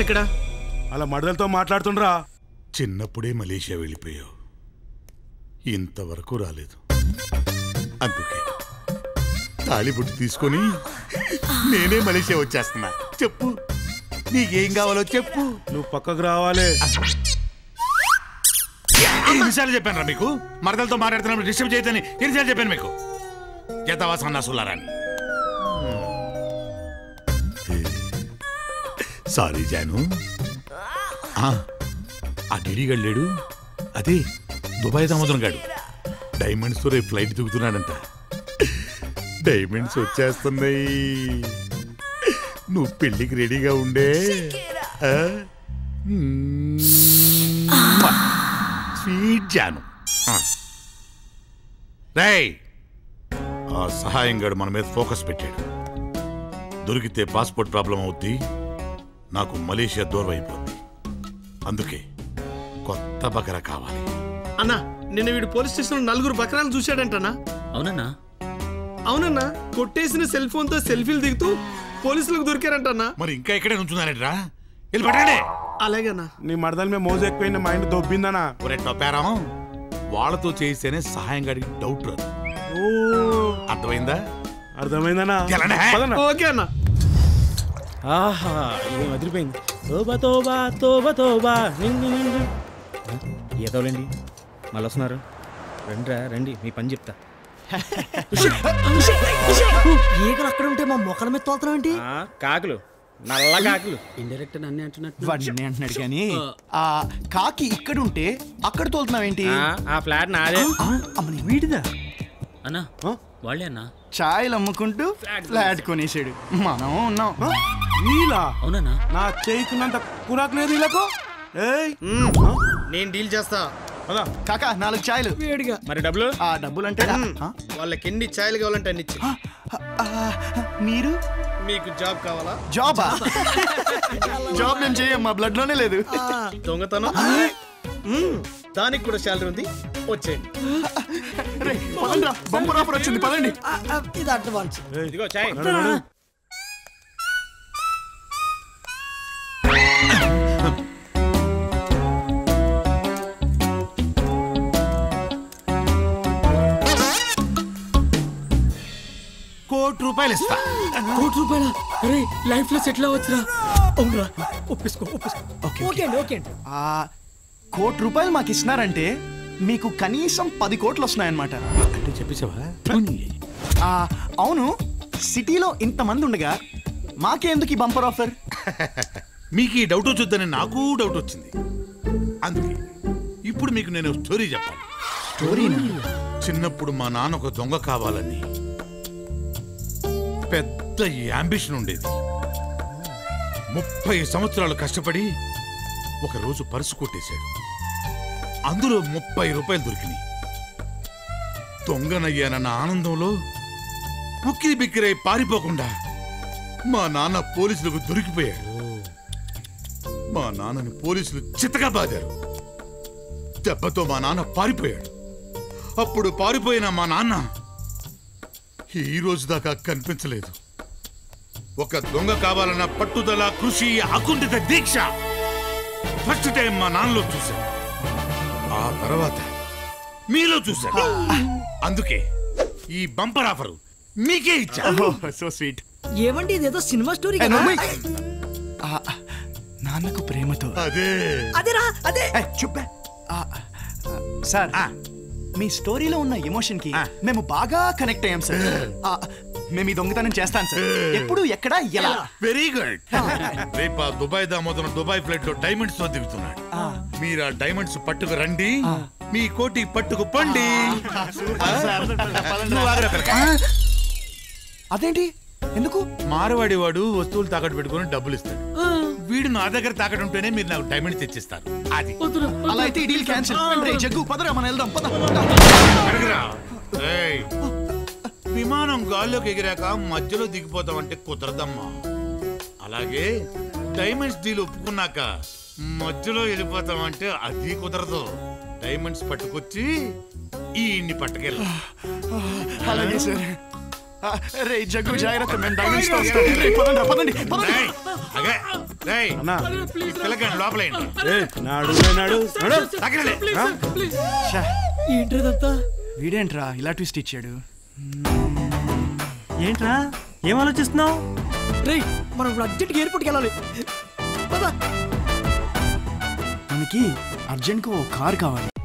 ఇక్కడ అలా మడదలతో మాట్లాడుతుండ్రా. చిన్నప్పుడే మలేషియా వెళ్ళిపోయావు, ఇంతవరకు రాలేదు. అందుకే తాళిబొట్టు తీసుకొని నేనే మలేషియా వచ్చేస్తున్నా. చెప్పు, నీకేం కావాలో చెప్పు. నువ్వు పక్కకు రావాలి. ఎన్నిసార్లు చెప్పాను రా మీకు? మరదలతో మాట్లాడుతున్నప్పుడు డిస్టర్బ్ చేయొద్దని ఎన్నిసార్లు చెప్పాను మీకు? జతవా సన్నాసులారాని. సారీ జాను. ఆ గిడిగాడు లేడు, అదే దుబాయ్ దామోదరం గాడు డైమండ్స్ తో రేపు ఫ్లైట్ దిగుతున్నాడంట. డైమండ్స్ వచ్చేస్తున్నాయి, నువ్వు పెళ్లికి రెడీగా ఉండే. స్వీట్ జాను. రేయ్, ఆ సహాయం గాడు మన మీద ఫోకస్ పెట్టాడు. దొరికితే పాస్పోర్ట్ ప్రాబ్లం అవుద్ది, నాకు మలేషియా దూరం అయిపోద్ది. అందుకే కొత్త బకరా కావాలి. అన్నా, నిన్న వీడు పోలీస్ స్టేషన్ 4 బకరాలు చూశాడంటనా? అవునన్నా. అవునన్నా, కొట్టేసిన సెల్ ఫోన్ తో సెల్ఫీలు దిగుతూ పోలీసులకు దొరికారంటన్నా. మరి ఇంకా ఇక్కడే నుంచున్నారేట్రా? వెళ్ళి పట్టండి. అలాగేనా? నీ మడదల మీద మోజు ఎక్కువైన మైండ్ దొబ్బిందనా? ఒరే టొప్పారం, వాళ్ళతో చేస్తేనే సహాయం గారికి డౌట్ రాదు. అర్థమైందా? అర్థమైందనా? ఓకే అన్నా. ఆహా, ఏం అదిరిపోయింది. తోబా తోబా తోబా తోబా. ఏదోలేండి, మళ్ళీ వస్తున్నారు. రండిరా రండి, మీ పని చెప్తా. ఈగలు అక్కడ ఉంటే మా మొక్కల మీద తోలుతున్నావు ఏంటి? కాకులు, నల్ల కాకులు. ఇండైరెక్ట్ నన్ను అంటున్నాడు కానీ ఆ కాకి ఇక్కడ ఉంటే అక్కడ తోలుతున్నావేంటి? ఆ ఫ్లాట్ నాదే. అమ్మని వీడిదా? అన్నా వాళ్ళే అన్నా. ఛాయలు అమ్ముకుంటూ ఫ్లాట్ కొనేసాడు. మనం ఉన్నాం. వీలా? అవునన్నా. నా చేయికున్నంత కురాకు లేదు వీళ్ళకు. నేను డీల్ చేస్తా. కాకా 4 ఛాయలు వేడిగా. మరి డబ్బులు? ఆ డబ్బులు అంటే వాళ్ళకి ఎన్ని ఛాయలు కావాలంటే అన్ని ఇచ్చి. మీరు మీకు జాబ్ కావాలా? జాబా? జాబ్ మేము చేయం, మా బ్లడ్ లోనే లేదు. దొంగతనం దానికి కూడా శాలరీ ఉంది, వచ్చేయండి. బంపర్ ఆఫర్ వచ్చింది, పదండి. ఇది అడ్వాన్స్. ఇదిగో చాయ్. ₹1,00,00,000 ఇస్తా. ₹1,00,00,000? అరే లైఫ్ లో సెటిల్ అవ్వచ్చురా. అవునరా, ఒప్పేసుకో. ఓకే అండి. ₹1,00,00,000 మాకు ఇస్తున్నారంటే మీకు కనీసం 10 కోట్లు వస్తున్నాయన్నమాట. అంటే చెప్పేసావా? అవును, సిటీలో ఇంతమంది ఉండగా మాకేందుకు ఈ బంపర్ ఆఫర్? మీకు ఈ డౌట్ వచ్చొద్దని నాకు డౌట్ వచ్చింది. అందుకే ఇప్పుడు మీకు నేను స్టోరీ చెప్పాలి. స్టోరీనా? చిన్నప్పుడు మా నాన్న ఒక దొంగ కావాలని పెద్ద యాంబిషన్ ఉండేది. 30 సంవత్సరాలు కష్టపడి ఒకరోజు పర్సు కొట్టేశాడు. అందులో ₹30 దొరికినాయి. దొంగనయ్యానన్న ఆనందంలో ఉక్కిరి బిక్కిరై పారిపోకుండా మా నాన్న పోలీసులకు దొరికిపోయాడు. మా నాన్నని పోలీసులు చిత్తగా బాదారు. దెబ్బతో మా నాన్న పారిపోయాడు. అప్పుడు పారిపోయిన మా నాన్న ఈ రోజు దాకా కనిపించలేదు. ఒక దొంగ కావాలన్న పట్టుదల, కృషి, అకుంఠిత దీక్ష ఫస్ట్ టైం మా నాన్నలో చూశాను. ఆ తర్వాత మీలో చూశాను. అందుకే ఈ బంపర్ ఆఫర్ మీకే ఇచ్చాను. So sweet. ఏమండి, ఇదేదో సినిమా స్టోరీ. నాన్నకు ప్రేమతో. అదేరా అదే. చెప్పా సార్, మీ స్టోరీలో ఉన్న ఎమోషన్ కి మేము బాగా కనెక్ట్ అయ్యాం సార్. మేము ఈ దొంగతనం చేస్తాను సార్. ఎప్పుడు, ఎక్కడ, ఎలా? Very good. రేపు దుబాయ్ దామోదరం దుబాయ్ ఫ్లైట్ లో డైమండ్స్ తో దిగుతున్నాడు. మీరు ఆ డైమండ్స్ పట్టుకు రండి, మీ కోటి పట్టుకు పండి. అదేంటి, ఎందుకు? మారవాడి వాడు వస్తువులు తాకట్టు పెట్టుకుని డబ్బులు ఇస్తాడు. వీడు నా దగ్గర తాకట్టు ఉంటేనే మీరు నాకు డైమండ్స్ తెచ్చిస్తారు. అది అలా అయితే ఈ డీల్ క్యాన్సిల్. జగ్గు పదరా, మనం వెళ్దాం. విమానం గాల్లోకి ఎగిరాక మధ్యలో దిగిపోతామంటే కుదరదమ్మా. అలాగే డైమండ్స్ డీల్ ఒప్పుకున్నాక మధ్యలో వెళ్ళిపోతామంటే అది కుదరదు. డైమండ్స్ పట్టుకొచ్చి ఈ పట్టుకెళ్ళి. అలాగే సార్. రే జగ్గు జాగ్రత్త, మేము డైమండ్స్ తో వస్తాం. పదండి. రేయ్, అన్నా పిల్లగాడిని లోపలేయండి. నాడు నాడు తగ్గలే. ఛా, ఏంట్రదంతా? వీడేంట్రా ఇలా ట్విస్ట్ ఇచ్చాడు? ఏంట్రా ఏం ఆలోచిస్తున్నావు? రేయ్ మనం ఇప్పుడు అర్జెంట్గా ఎయిర్పోర్ట్కి వెళ్ళాలి. పద. మనకి అర్జెంట్గా ఓ కార్ కావాలి.